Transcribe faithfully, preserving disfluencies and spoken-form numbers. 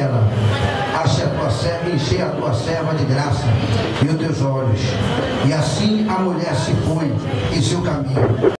ela: Ache a tua serva, enchei a tua serva de graça e os teus olhos. E assim a mulher se foi em seu caminho.